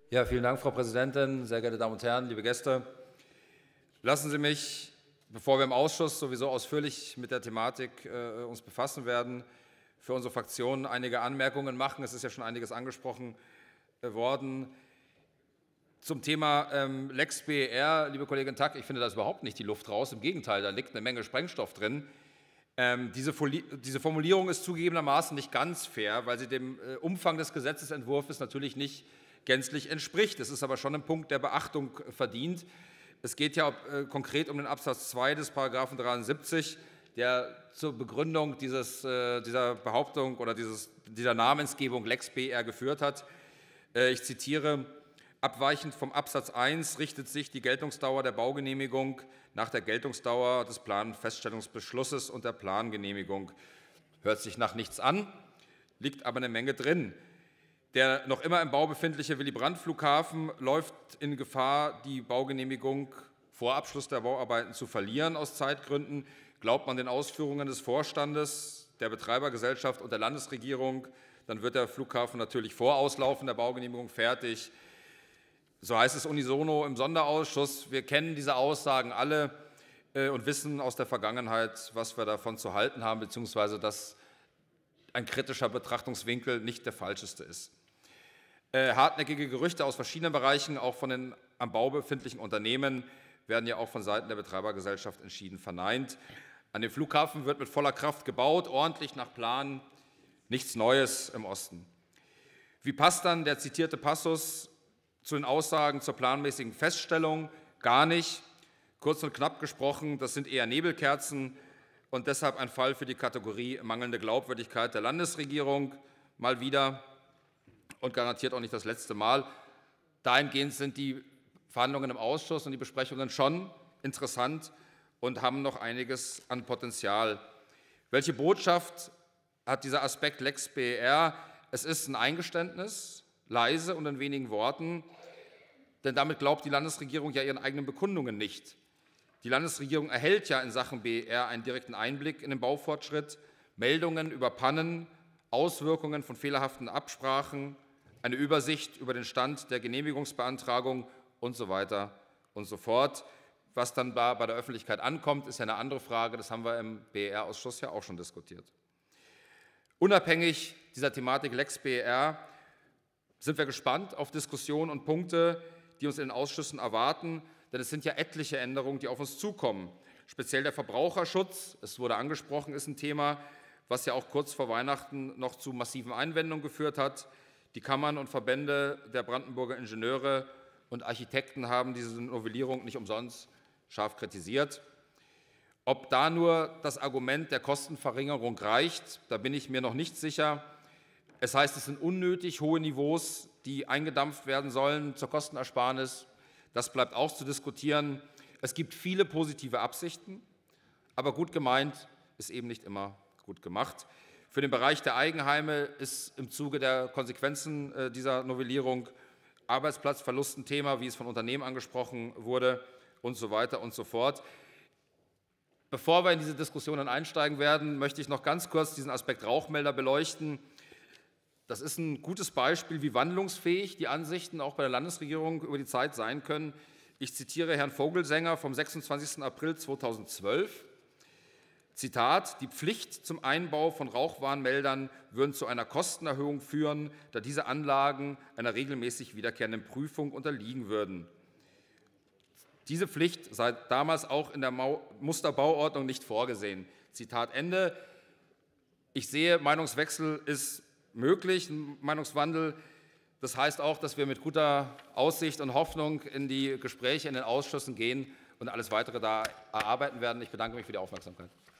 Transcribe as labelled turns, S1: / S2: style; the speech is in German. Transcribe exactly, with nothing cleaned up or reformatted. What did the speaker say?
S1: Ja, vielen Dank, Frau Präsidentin, sehr geehrte Damen und Herren, liebe Gäste. Lassen Sie mich, bevor wir im Ausschuss sowieso ausführlich mit der Thematik äh, uns befassen werden, für unsere Fraktion einige Anmerkungen machen. Es ist ja schon einiges angesprochen äh, worden. Zum Thema ähm, Lex B E R, liebe Kollegin Tack, ich finde, da ist überhaupt nicht die Luft raus. Im Gegenteil, da liegt eine Menge Sprengstoff drin. Ähm, diese, diese Formulierung ist zugegebenermaßen nicht ganz fair, weil sie dem äh, Umfang des Gesetzesentwurfs natürlich nicht gänzlich entspricht. Es ist aber schon ein Punkt, der Beachtung verdient. Es geht ja äh, konkret um den Absatz zwei des Paragraphen dreiundsiebzig, der zur Begründung dieses, äh, dieser Behauptung oder dieses, dieser Namensgebung Lex B E R geführt hat. Äh, ich zitiere: Abweichend vom Absatz eins richtet sich die Geltungsdauer der Baugenehmigung nach der Geltungsdauer des Planfeststellungsbeschlusses und der Plangenehmigung. Hört sich nach nichts an, liegt aber eine Menge drin. Der noch immer im Bau befindliche Willy-Brandt-Flughafen läuft in Gefahr, die Baugenehmigung vor Abschluss der Bauarbeiten zu verlieren aus Zeitgründen. Glaubt man den Ausführungen des Vorstandes, der Betreibergesellschaft und der Landesregierung, dann wird der Flughafen natürlich vor Auslaufen der Baugenehmigung fertig. So heißt es unisono im Sonderausschuss. Wir kennen diese Aussagen alle und wissen aus der Vergangenheit, was wir davon zu halten haben, beziehungsweise dass ein kritischer Betrachtungswinkel nicht der falscheste ist. Äh, hartnäckige Gerüchte aus verschiedenen Bereichen, auch von den am Bau befindlichen Unternehmen, werden ja auch von Seiten der Betreibergesellschaft entschieden verneint. An dem Flughafen wird mit voller Kraft gebaut, ordentlich nach Plan, nichts Neues im Osten. Wie passt dann der zitierte Passus zu den Aussagen zur planmäßigen Feststellung? Gar nicht. Kurz und knapp gesprochen, das sind eher Nebelkerzen und deshalb ein Fall für die Kategorie mangelnde Glaubwürdigkeit der Landesregierung, mal wieder und garantiert auch nicht das letzte Mal. Dahingehend sind die Verhandlungen im Ausschuss und die Besprechungen schon interessant und haben noch einiges an Potenzial. Welche Botschaft hat dieser Aspekt Lex B E R? Es ist ein Eingeständnis, leise und in wenigen Worten, denn damit glaubt die Landesregierung ja ihren eigenen Bekundungen nicht. Die Landesregierung erhält ja in Sachen B E R einen direkten Einblick in den Baufortschritt, Meldungen über Pannen, Auswirkungen von fehlerhaften Absprachen, eine Übersicht über den Stand der Genehmigungsbeantragung und so weiter und so fort. Was dann bei der Öffentlichkeit ankommt, ist ja eine andere Frage. Das haben wir im B E R-Ausschuss ja auch schon diskutiert. Unabhängig dieser Thematik Lex B E R sind wir gespannt auf Diskussionen und Punkte, die uns in den Ausschüssen erwarten. Denn es sind ja etliche Änderungen, die auf uns zukommen. Speziell der Verbraucherschutz, es wurde angesprochen, ist ein Thema, was ja auch kurz vor Weihnachten noch zu massiven Einwendungen geführt hat. Die Kammern und Verbände der Brandenburger Ingenieure und Architekten haben diese Novellierung nicht umsonst scharf kritisiert. Ob da nur das Argument der Kostenverringerung reicht, da bin ich mir noch nicht sicher. Es heißt, es sind unnötig hohe Niveaus, die eingedampft werden sollen zur Kostenersparnis. Das bleibt auch zu diskutieren. Es gibt viele positive Absichten, aber gut gemeint ist eben nicht immer gut gemacht. Für den Bereich der Eigenheime ist im Zuge der Konsequenzen dieser Novellierung Arbeitsplatzverlust ein Thema, wie es von Unternehmen angesprochen wurde, und so weiter und so fort. Bevor wir in diese Diskussionen einsteigen werden, möchte ich noch ganz kurz diesen Aspekt Rauchmelder beleuchten. Das ist ein gutes Beispiel, wie wandlungsfähig die Ansichten auch bei der Landesregierung über die Zeit sein können. Ich zitiere Herrn Vogelsänger vom sechsundzwanzigsten April zweitausendzwölf. Zitat: Die Pflicht zum Einbau von Rauchwarnmeldern würden zu einer Kostenerhöhung führen, da diese Anlagen einer regelmäßig wiederkehrenden Prüfung unterliegen würden. Diese Pflicht sei damals auch in der Musterbauordnung nicht vorgesehen. Zitat Ende. Ich sehe, Meinungswechsel ist möglich, ein Meinungswandel. Das heißt auch, dass wir mit guter Aussicht und Hoffnung in die Gespräche in den Ausschüssen gehen und alles Weitere da erarbeiten werden. Ich bedanke mich für die Aufmerksamkeit.